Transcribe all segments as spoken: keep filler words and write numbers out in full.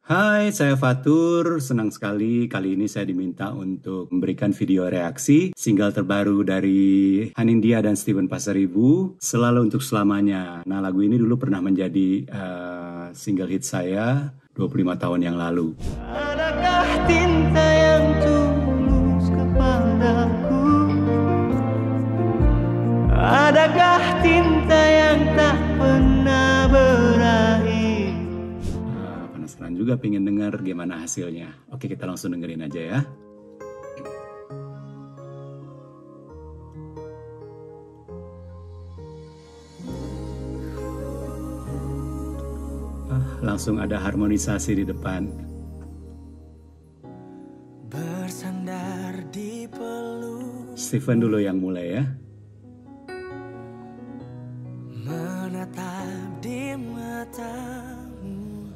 Hai, saya Fatur. Senang sekali kali ini saya diminta untuk memberikan video reaksi single terbaru dari Hanindya dan Steven Pasaribu, Selalu Untuk Selamanya. Nah, lagu ini dulu pernah menjadi uh, single hit saya dua puluh lima tahun yang lalu. Adakah tinta yang tulus kepadaku? Adakah tinta yang tak pernah berakhir? Penasaran juga pengen denger gimana hasilnya. Oke, kita langsung dengerin aja ya. Ah, langsung ada harmonisasi di depan. Bersandar di peluk, Steven dulu yang mulai ya. menatap di matamu.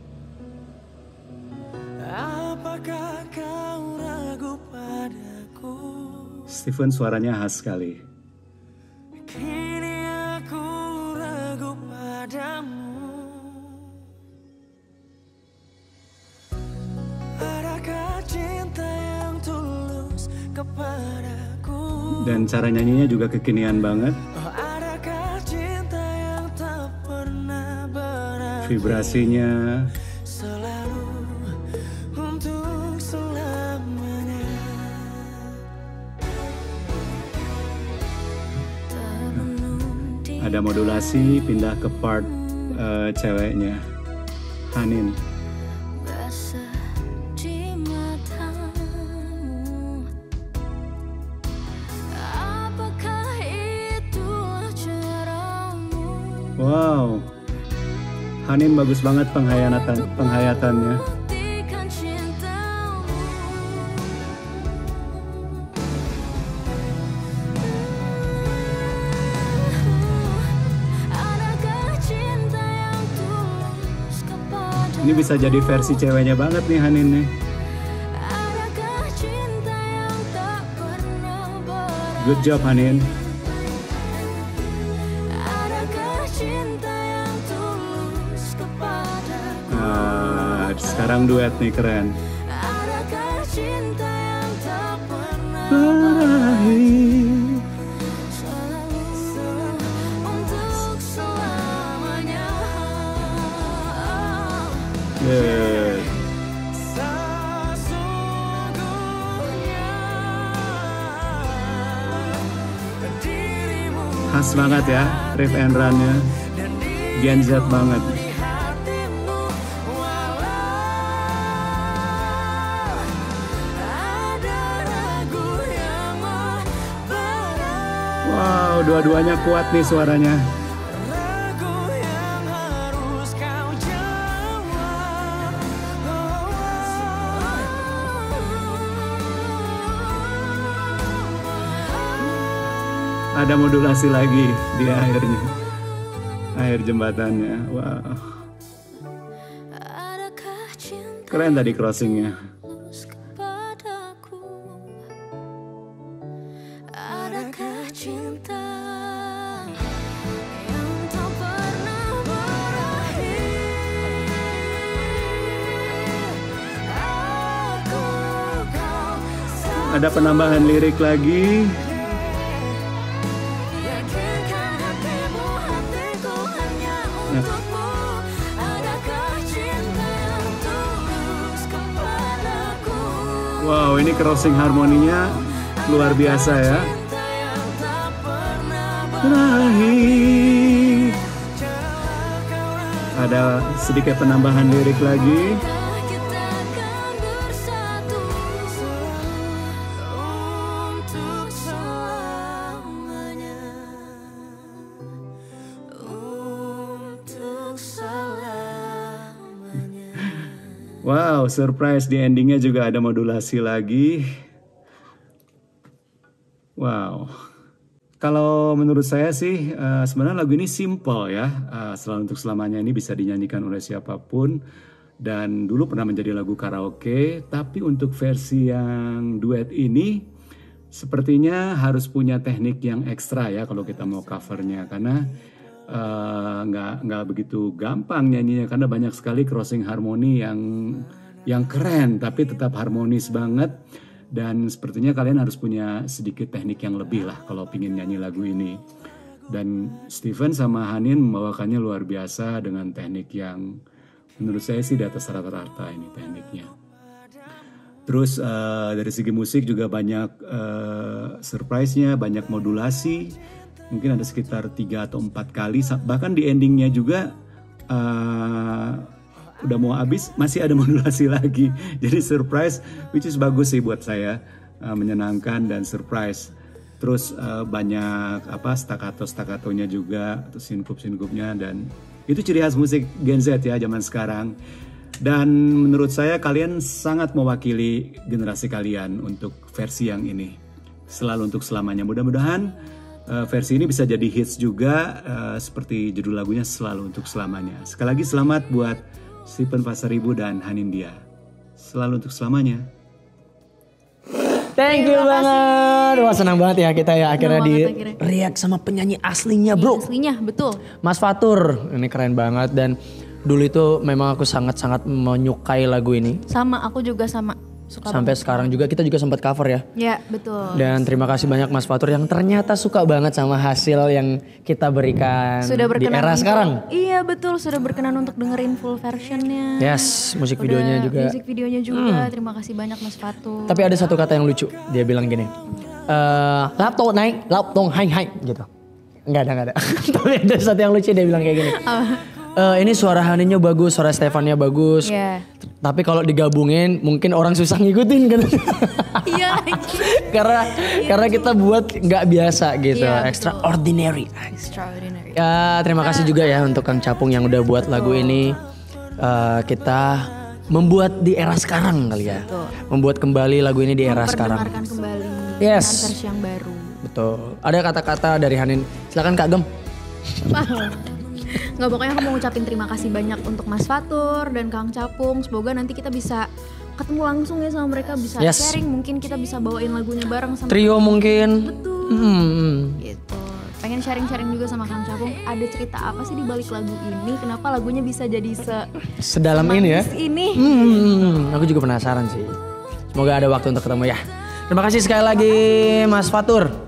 Apakah kau ragu padaku? Steven suaranya khas sekali. Kini aku ragu padamu. Adakah cinta yang tulus kepadaku? Dan cara nyanyinya juga kekinian banget. Oh, adakah cinta yang tak pernah berakhir? Vibrasinya. Selalu untuk selamanya. Ada modulasi pindah ke part uh, ceweknya, Hanin. Basah di matamu. Apakah itu cerahmu? Wow, Hanin bagus banget penghayatan penghayatannya. Buktikan cintamu. Adakah cinta yang tulus kepada? Ini bisa jadi versi ceweknya banget nih Hanin nih. Adakah cinta yang tak pernah berakhir? Good job Hanin. Adakah cinta yang tulus kepadaku? Nah, sekarang duet nih keren. Adakah cinta yang tak pernah Berakhir. selalu untuk selamanya? Good. Sesungguhnya dirimu Khas banget ya, riff and run-nya. dan Gen Z banget. di hatimu, walau ada ragu yang memberat, Wow, dua-duanya kuat nih suaranya. ragu yang harus kau jawab. Ada modulasi lagi di akhirnya, akhir jembatannya. Wow, Adakah cinta keren tadi crossingnya. tulus kepadaku? Adakah cinta yang tak pernah berakhir? Aku kau Ada penambahan lirik lagi. yakinkan hatimu, hatiku hanya untukmu. Adakah cinta yang tulus kepadaku? Wow, ini crossing harmoninya luar biasa ya. Cinta yang tak pernah Terakhir. Ada sedikit penambahan lirik lagi. berakhir, kita akan bersatu untuk selamanya. Untuk selamanya. Wow, surprise di endingnya juga ada modulasi lagi. Wow. Kalau menurut saya sih eh, sebenarnya lagu ini simple ya. Eh, Selalu Untuk Selamanya ini bisa dinyanyikan oleh siapapun. Dan dulu pernah menjadi lagu karaoke. Tapi untuk versi yang duet ini sepertinya harus punya teknik yang ekstra ya kalau kita mau covernya. Karena eh, nggak nggak begitu gampang nyanyinya karena banyak sekali crossing harmoni yang yang keren tapi tetap harmonis banget. Dan sepertinya kalian harus punya sedikit teknik yang lebih lah kalau pingin nyanyi lagu ini. Dan Steven sama Hanin membawakannya luar biasa dengan teknik yang menurut saya sih di atas rata-rata ini tekniknya. Terus uh, dari segi musik juga banyak uh, surprise-nya, banyak modulasi. Mungkin ada sekitar tiga atau empat kali. Bahkan di endingnya juga uh, udah mau habis masih ada modulasi lagi. Jadi surprise, which is bagus sih buat saya, uh, menyenangkan dan surprise. Terus uh, banyak apa staccato staccatonya juga, atau sinkup sinkupnya, dan itu ciri khas musik Gen Z ya zaman sekarang. Dan menurut saya kalian sangat mewakili generasi kalian untuk versi yang ini. Selalu untuk selamanya. Mudah-mudahan uh, versi ini bisa jadi hits juga uh, seperti judul lagunya Selalu Untuk Selamanya. Sekali lagi selamat buat Stephen Pasaribu dan Hanindia. Selalu untuk selamanya. Thank you banget. Wah senang banget ya kita ya akhirnya di banget akhirnya. react sama penyanyi aslinya bro. Iya, aslinya betul. Mas Fatur, ini keren banget dan dulu itu memang aku sangat-sangat menyukai lagu ini. Sama, aku juga sama. Suka Sampai banget. sekarang juga kita juga sempat cover ya. Ya betul. Dan terima kasih banyak Mas Fatur yang ternyata suka banget sama hasil yang kita berikan Sudah di berkenan era untuk- sekarang. Iya betul, sudah berkenan untuk dengerin full versionnya. Yes, musik Udah videonya juga. Musik videonya juga. Terima kasih banyak Mas Fatur. Tapi ada satu kata yang lucu, dia bilang gini, eh laptop naik, laptop hai hai gitu. Enggak ada, enggak ada. Tapi ada satu yang lucu dia bilang kayak gini. Eh ini suara Haninnya bagus, suara Stefannya bagus. Iya. Tapi kalau digabungin mungkin orang susah ngikutin kan. Iya lagi. karena karena kita buat nggak biasa gitu, Iya, betul. extraordinary. Extraordinary. Ya terima kasih juga ya untuk Kang Capung yang udah buat lagu ini. Eh, kita membuat di era sekarang kali ya. Betul. Membuat kembali lagu ini di era sekarang. Memperdengarkan kembali Yes. dengan versi yang baru. Betul. Ada kata-kata dari Hanin. Silakan Kak Gem. Nggak, pokoknya aku mau ngucapin terima kasih banyak untuk Mas Fatur dan Kang Capung. Semoga nanti kita bisa ketemu langsung ya sama mereka, bisa Yes. sharing, mungkin kita bisa bawain lagunya bareng sama Trio mungkin. Betul. Hmm. Gitu. Pengen sharing-sharing juga sama Kang Capung. Ada cerita apa sih di balik lagu ini? Kenapa lagunya bisa jadi se Sedalam ini ya. manis ini? Hmm, aku juga penasaran sih. Semoga ada waktu untuk ketemu ya. Terima kasih sekali lagi Mas Fatur.